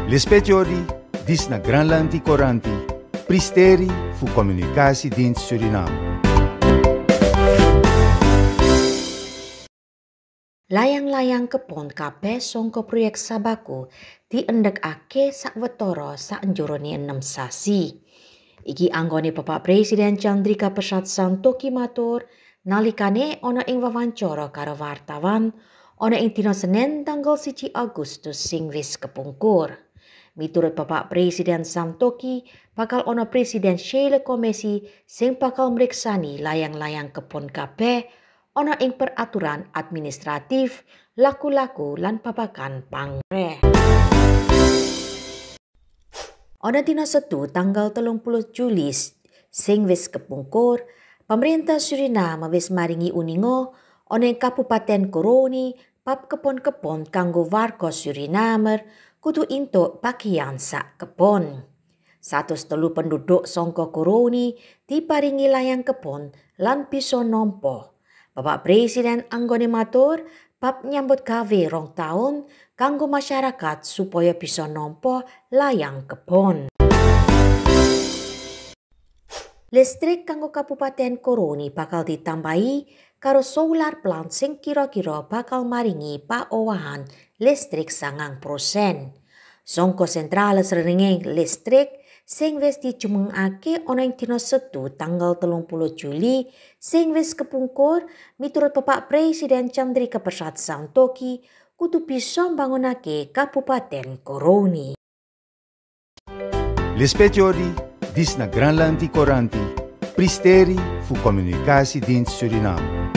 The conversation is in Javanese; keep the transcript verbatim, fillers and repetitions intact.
L'espetiori dis na Granlandi Coranti, pristeri fu Communicatiedienst Suriname. Layang-layang kepon kabeh songko proyek Sabaku diendekake sakwetara saenjorone enam sasi. Iki anggone Bapak Presiden Tjandrika Persad Santokhi matur nalikane ana ing wawancara karo wartawan ana ing dina Senin tanggal siji Agustus sing wis kepungkur. Miturut Bapak Presiden Santokhi bakal ana presidensial komisi sing bakal mriksani layang-layang kepon kabeh ana ing peraturan administratif, laku-laku lan babagan pangre. Ana dina Setu tanggal telung puluh Juli sing wis kepungkur, pemerintah Suriname wis maringi uninga ana ing Kabupaten Koroni bab kebon-kebon kanggo warga Suriname kudu entuk bagian sak kebon. Satus telu penduduk sangka Koroni diparingi layang kebon lan bisa nampa. Bapak Presiden anggone matur bab nyambut gawe rong taun kanggo masyarakat supaya bisa nampa layang kebon. Listrik kanggo Kabupaten Koroni bakal ditambahi karo solar plant sing kira-kira bakal maringi paowahan listrik sangang persen. Sangka sentrale srengenge listrik sing wis dijumengake ana ing dina Setu tanggal telung puluh Juli sing wis kepungkur miturut Bapak Presiden Tjandrika Persad Santokhi kudu bisa mbangunake Kabupaten Koroni. L'espetiori dis na Granlandi Coranti, pristeri fu Communicatiedienst Suriname.